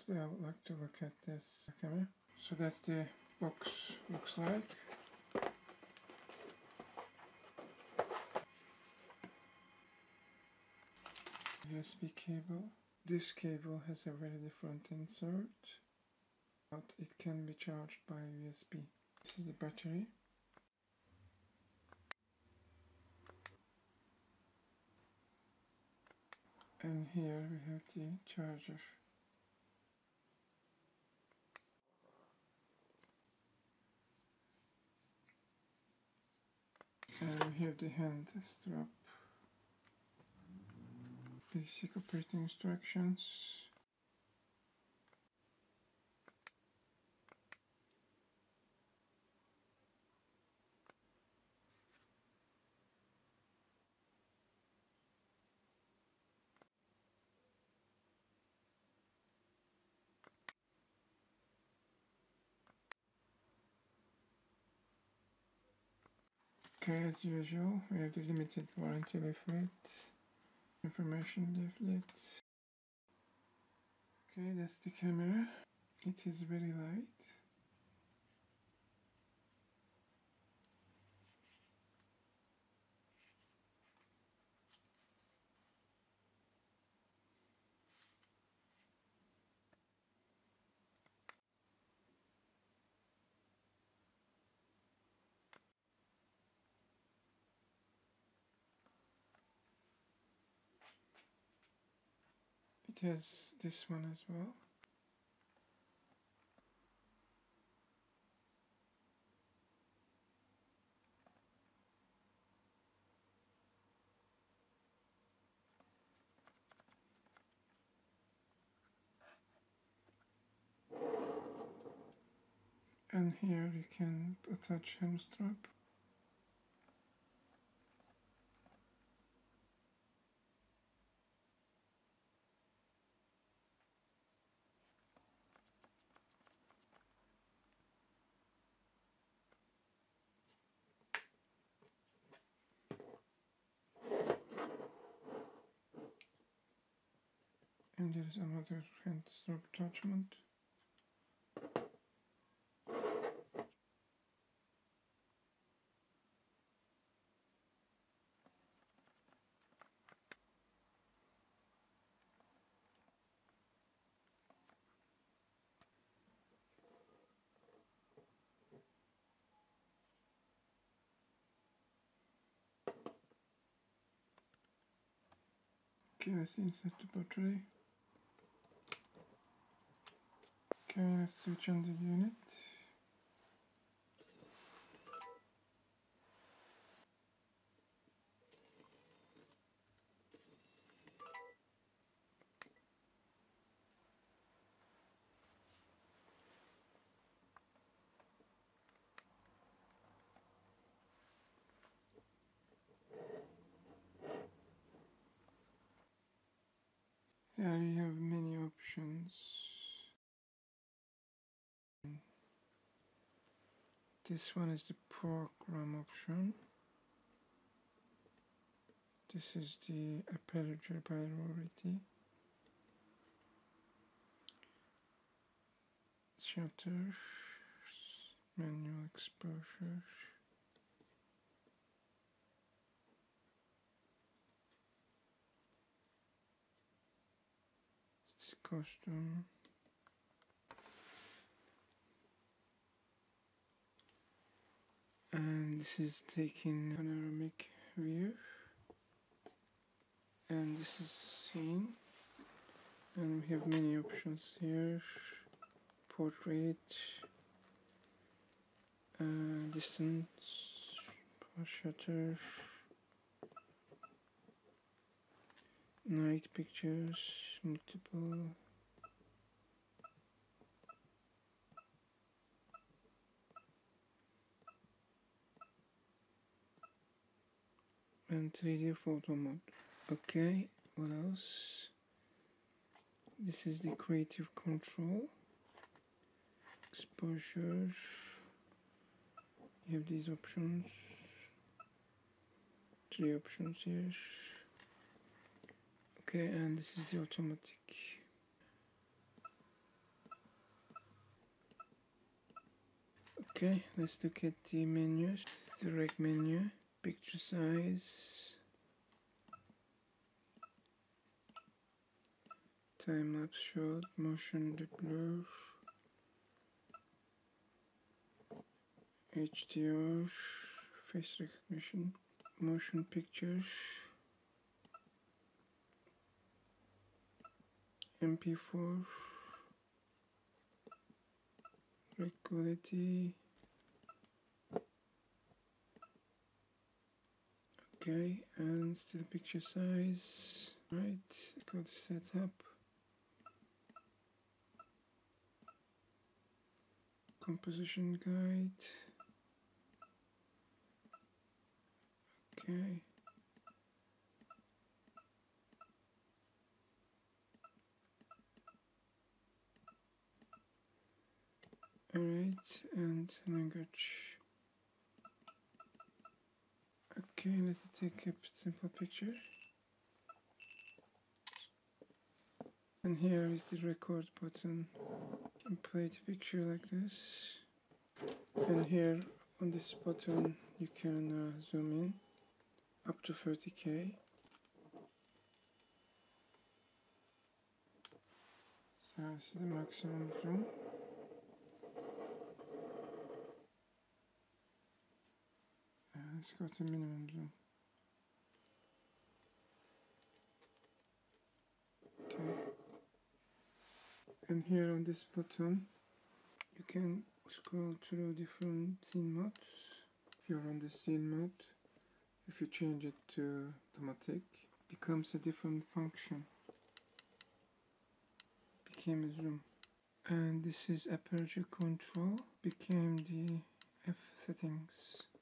Today I would like to look at this camera. So that's the box looks like. USB cable. This cable has a very different insert, but it can be charged by USB. This is the battery. And here we have the charger. And we have the hand strap. Basic operating instructions. Okay, as usual, we have the limited warranty leaflet, information leaflet. Okay, that's the camera. It is very light. It has this one as well. And here you can attach hand strap. And there is another hand strap attachment. Okay, let's insert the battery. Okay, let's switch on the unit. Here you have many options. This one is the program option. This is the aperture priority. Shutter, manual exposure. This is custom. And this is taking panoramic view. And this is scene. And we have many options here. Portrait, distance, shutter, night pictures, multiple, and 3D photo mode. Okay, what else? This is the creative control, exposure. You have these options, 3 options here. Okay, and this is the automatic. Okay, let's look at the menus. Direct menu, picture size, time-lapse shot, motion blur, HDR, face recognition, motion pictures, MP4, red quality. Okay, and still picture size. Right, go to setup. Composition guide. Okay. Alright, and language. Okay, let's take a simple picture. And here is the record button. You can play the picture like this. And here on this button you can zoom in up to 30K. So this is the maximum zoom. Let's go to minimum zoom. Okay. And here on this button you can scroll through different scene modes. If you're on the scene mode, if you change it to automatic, it becomes a different function. It became a zoom. And this is aperture control, became the F settings.